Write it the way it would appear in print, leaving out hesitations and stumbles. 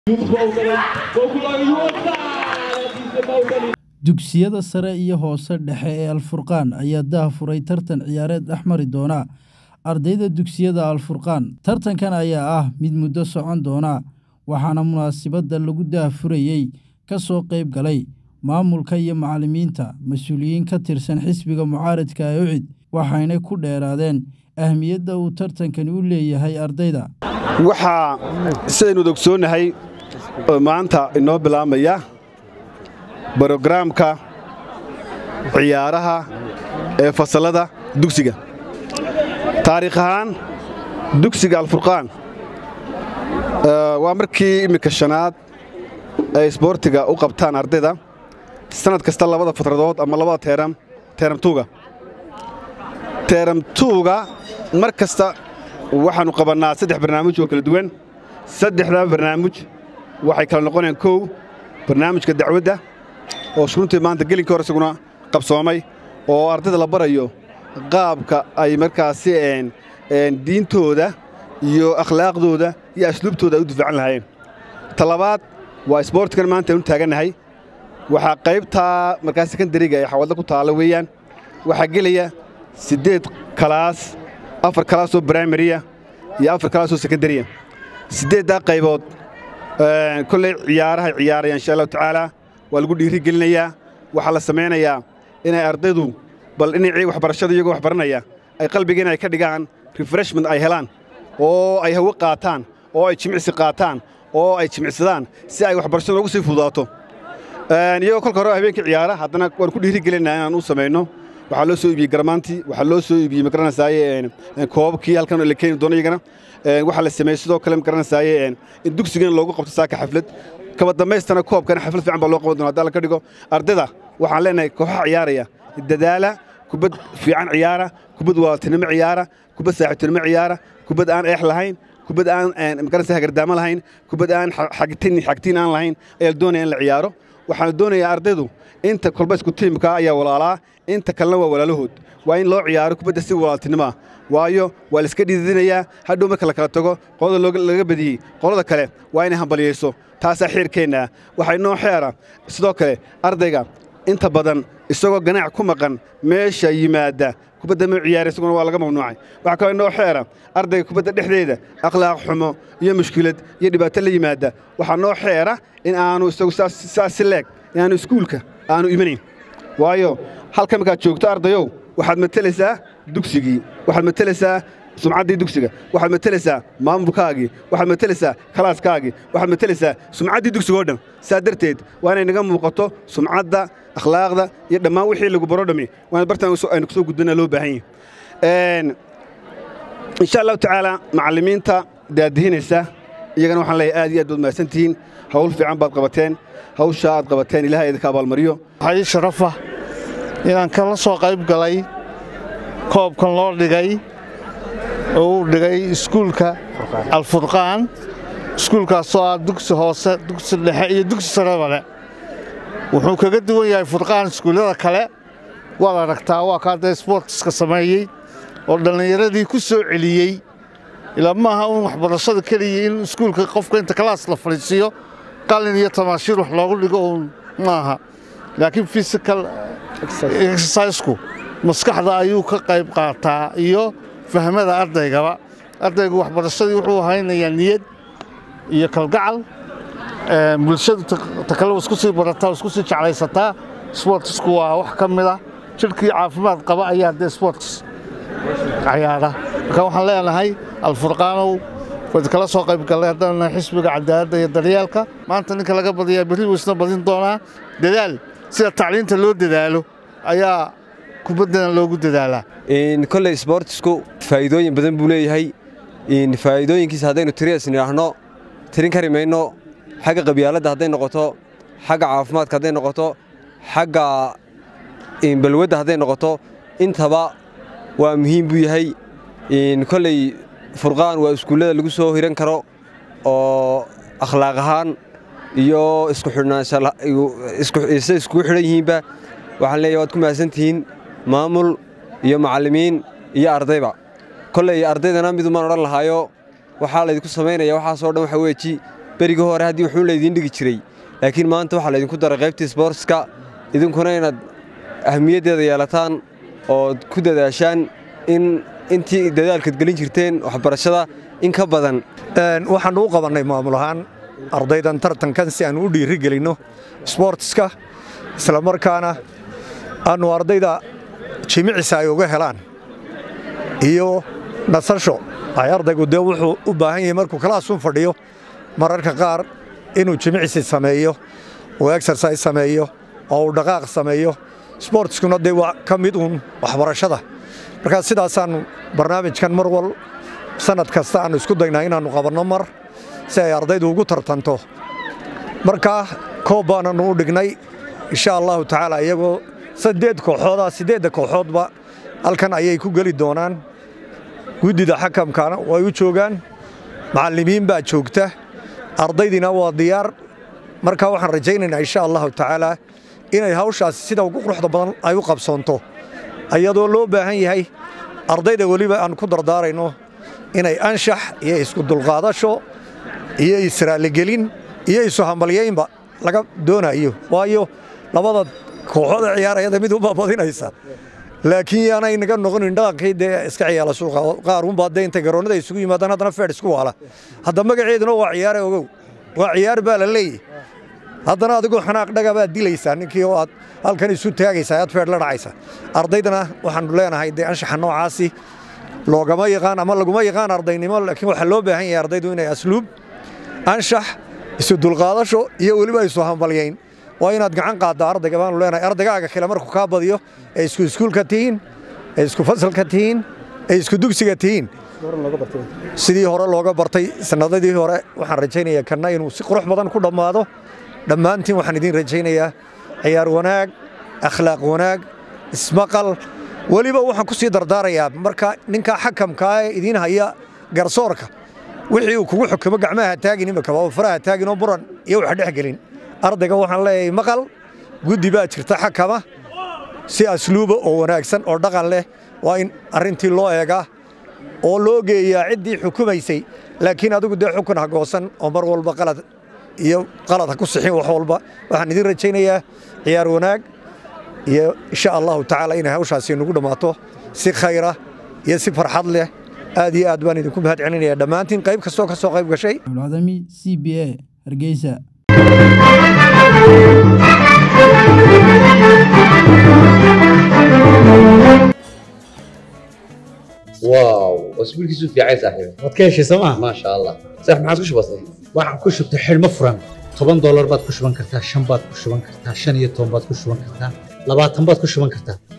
dugsiyada sare iyo hoose dhexe ee Al-Furqaan ayaa daahfuray tartan ciyaareed axmari doona ardayda dugsiyada Al-Furqaan. Tartankan ayaa ah mid muddo socon doona, waxaana munaasabadda lagu daahfurayay ka soo qayb galay maamulka iyo macallimiinta, mas'uuliyiin ka tirsan xisbiga mucaaradka ee UCID, waxayna ku dheeraadeen ahmiyadda uu tartankani u leeyahay ardayda. Waxaa sidaynu ogsoonahay maanta inoo bilaabmaya barnaamijka ciyaaraha ee fasalada dugsiga. taariikh ahaan dugsiga Al-Furqaan waa markii imika shanaad ay isboortiga u qabtaan ardayda sanad kasta labada fatradood ama labada teeram tuuga mar kasta waxaanu qabanaa saddex barnaamij oo kala duwan. saddexda barnaamij waxay kala noqonayaan kow barnaamijka dacwadda oo runtii maanta gelinka hore isaguna qabsoomay oo ardayda la barayo qaabka ay markaasi diintooda iyo akhlaaqdooda iyo asluubtooda u difaacan lahaayeen. talabaad waa isboortigan maanta aynu taaganahay, waxaa qaybta markaas sekondariga ee xawadda ku taala weeyaan. waxaa gelaya 8 kalaas, 4 kalaas oo primary iyo 4 kalaas oo secondary. 8 qaybood kullay ciyaarayaan insha Allah taala waa lagu dhiiri gelinayaa. waxaa la sameynayaa inay ardaydu bal inay waxbarashada iyagu wax baranaya ay qalbiga inay ka dhigaan refreshment ay helaan oo ay hawo qaataan oo ay jimicsi qaataan oo ay jimicsadaan si ay waxbarashada ugu sii fududaato. iyagoo kolka hore habeenkii ciyaara haddana waan ku dhiiri gelinayaa inaan u sameeyno. waxaa loo soo iibiyey garmaantii, waxaa loo soo iibiyey magaranaysaay koobabkii halkan la keeni doono iyagana. waxaa la sameeyey sidoo kale magaranaysaay in dugsigan loogu qabto saaka xaflad kaba damaystana koobkan xaflad fiican baa loo qaban doonaa haddii la ka dhigo. ardayda waxaan leenahay kooxaha ciyaaraya dadaala, kubad fiican ciyaara, kubad walaaltinimo ciyaara, kubad saaxiibtinimo ciyaara, kubad aan eex lahayn, kubad aan magaranaysaay hagardaamo lahayn, kubad aan xagtiin aan lahayn ayaa doonaya in la ciyaaro. waxaan doonayaa ardaydu inta kolba isku tiimka ayaa walaalaa, inta kalena waa walaalahood. waa in loo ciyaaro kubadda si walaaltinimo ah, waayo waa la iska dhiidinayaa hadhow marka la kala tago qolada laga badiyey qolada kale waa inay hambaliyeyso. taasaa xeerkeenna. waxay noo xeera sidoo kale ardayga inta badan isagoo ganaac ku maqan meesha yimaada kubadda ma ciyaar isaguna waa laga mamnuucay. waxaa kaloo noo xeera ardayga kubadda dhexdeeda akhlaaq xumo iyo mushkilad iyo dhibaato la yimaada. waxaa noo xeera in aanu isagu saas si leeg inaanu iskuulka aanu imanayn, waayo halka markaad joogto ardayow waxaad matelaysaa dugsigii, waxaad matelaysaa sumcaddii dugsiga, waxaad matelaysaa maamulkaagii, waxaad matelaysaa kalaaskaagii, waxaad matelaysaa sumcaddii dugsiga oo dhan. saa darteed waa inay naga muuqato sumcadda, akhlaaqda iyo dhammaan wixii lagu baro dhami waan bartaan aynu kusoo gudbinaa loo baahan yahay. insha Allah taala macallimiinta daadihinaysa iyagana waxaan leeyahay aad iyo aad baad mahadsantihiin. hawl fiican baad qabateen, hawsha aad qabateen ilaahay idinka abaalmariyo. waxaa sharaf ah inaan kala soo qayb galay koobkan loo dhigay oo uu dhigay iskuulka Al-Furqaan. iskuulkaasoo ah dugsi hoose, dugsi dhexe iyo dugsi sareba leh. wuxuu kaga duwan yahay Furqaan iskuullada kale. waad aragtaa waa ka hadda sportska sameeyey oo dhallinyaradii ku soo celiyey. ilaa maaha un waxbarashada keliya in iskuulka qofka inta kalaas la fadhiisiyo qalin iyo tamaashiir wax loogu dhigo uun maaha, laakiin physical exercise-ku maskaxda ayuu ka qayb qaataa iyo fahmada ardaygaba. ardaygu waxbarashadii wuxuu haynayaa niyad iyo kalgacal. bulshadu takale isku sii barataa, isku sii jeclaysataa. sportsku waa wax ka mid ah jirkii caafimaad qaba ayaa dee sports ciyaara. marka waxaan leenahay Al-Furqaanow waad kala soo qayb galay haddana xisbiga cadaaladda iyo daryeelka. maanta ninka laga badiyaa berri wuu isna badin doonaa. dadaal sida tacliinta loo dadaalo ayaa kubaddana loogu dadaalaa. kolley sportsku faa'iidooyin badan buu leeyahay. faa'iidooyinkiisa haddaynu tiriyaas nidhaahno tirin kari mayno. xagga qabyaaladda hadday noqoto, xagga caafimaadka hadday noqoto, xagga balwadda hadday noqoto, intaba waa muhiim buu yahay. kolley Furqaan waa iskuullada lagu soo hiran karo oo akhlaaq ahaan iyo isku xidhnaanshaha isku xidhan yihiinba. waxaan leeyahay waad ku mahadsantihiin maamul iyo macallimiin iyo ardayba. kolley ardaydana midumaan odhan lahaayo waxaa laydinku samaynaya waxaasoo dhan waxa weeji berigii hore haddii wuxuu laydiin dhigi jiray laakiin maanta waxaa laydinku daray qaybtii sportska idinkuna inaad ahmiyaddeeda yeelataan ood ku dadaashaan in intii dadaalkaad gelin jirteen waxbarashada in ka badan. waxaan u qabannay maamul ahaan ardaydan tartankan si aan u dhiiri gelinno sportska isla markaana aanu ardayda jimicsi ay uga helaan iyo nasasho ay ardaygu dee wuxuu u baahan yahay markuu kalaasuun fadhiyo mararka qaar inuu jimicsi sameeyo oo exercise sameeyo oo uu dhaqaaq sameeyo sportskuna dee waa ka mid uun waxbarashada markaa sidaasaannu barnaamijkan mar wal sanad kasta aanu isku daynaa inaannu qabanno mar si ay ardaydu ugu tartanto markaa koob baananu u dhignay insha allahu tacaala iyagoo 8 kooxooda 8 kooxoodba halkan ayay ku geli doonaan guddida xakamkana way u joogaan macallimiin baa joogta ardaydina waa diyaar markaa waxaan rajaynaynaa insha allahu tacaala inay hawshaas sida ugu quruxda badan ay u qabsoonto ayadoo loo baahan yahay ardayda weliba aan ku dardaarayno inay anshax iyo isku dulqaadasho iyo israaligelin iyo isu hambalyeynba laga doonayo waayo labada kooxood ciyaarayada mid u baabadinaysa laakiin yaanay naga noqonin dhaqankii dee iska ciyaala suuqa qaar uun baad inta garoonada isugu yimaadaan haddana feer isku waala hadda magaceeduna waa ciyaar ogow waa ciyaar baa la leeyahay haddana adigoo xanaaq dhaga baad dilaysaa ninkii oo aad halkan isu taagaysaa aad feer la dhacaysa ardaydana waxaanu leenahay dee anshaxa noocaasi loogama yaqaan ama laguma yaqaan ardaynimo laakiin waxaa loo baahan yahay ardaydu inay asluub anshax isu dulqaadasho iyo weliba isu hambalyeyn waa inaad gacan qaadda ardayga baanu leenahay ardaygaaga kale markuu kaa badiyo ee isku iskuulka tihiin ee isku fasalka tihiin ee isku dugsiga tihiin sidii hore looga bartay sanadadii hore waxaan rajaynayaa kanna inuu si qurux badan ku dhammaado dhammaantiin waxaan idiin rajaynayaa ciyaar wanaag akhlaaq wanaag ismaqal weliba waxaan ku sii dardaarayaa marka ninka xakamka ee idiin haya garsoorka wixii uu kugu xukumo gacmaha taagin imika oo faraha taagin oo buran iyo wax dhex gelin ardayga waxaan leeyahay maqal guddi baa jirta xakama si asluuba oo wanaagsan oo dhaqan leh waa in arrintii loo eegaa oo loo geeyaa ciddii xukumaysay laakiin adigu dee xukun ha goosan oo mar walba qalad ha ku sixin wax walba waxaan idin rajaynayaa ciyaar wanaag iyo insha allahu tacaala inay hawshaasi nagu dhammaato si khayra iyo si farxad leh aad iyo aad baan idinku mahad celinayaa dhammaantiin qayb kastoo ka soo qayb gashay Abdulcadami CBA Hargeysa واو اسبوعك في عايز صاحبي waad ka heshay sooma ما شاء الله صح ما عاد كش بسيط waxaan ku shubtay xilmo furan $10 baad ku shuban kartaa 5 baad ku shuban kartaa 15 baad ku shuban kartaa 20 baad ku shuban kartaa